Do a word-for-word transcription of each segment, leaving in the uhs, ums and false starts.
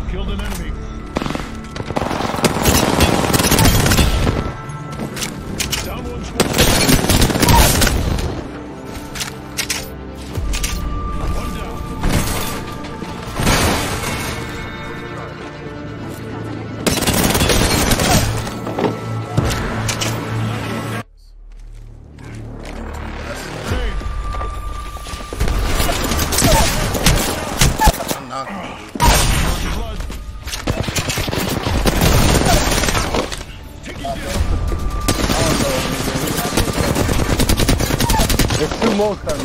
Killed an enemy. Down one squad. One down. I'm knocking. There's two more coming.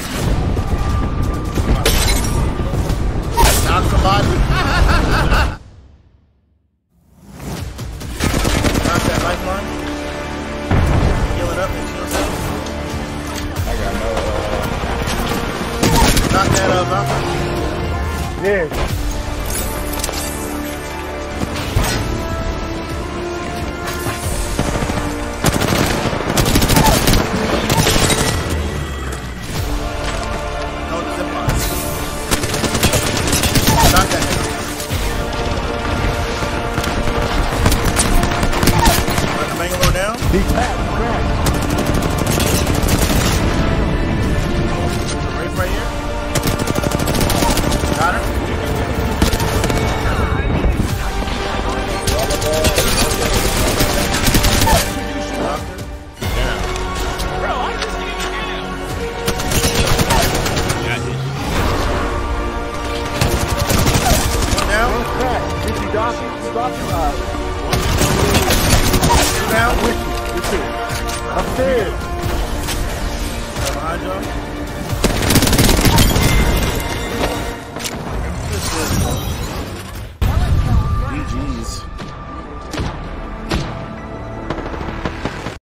Knock somebody. Knock that lifeline. Heal it up and shield yourself. I got no, uh... Knock that up, huh? Yeah. He's back, crack. Rafe right here. Got her. Bro, I just need you down. One down. One crack. Did you drop it? You dropped it? Uh,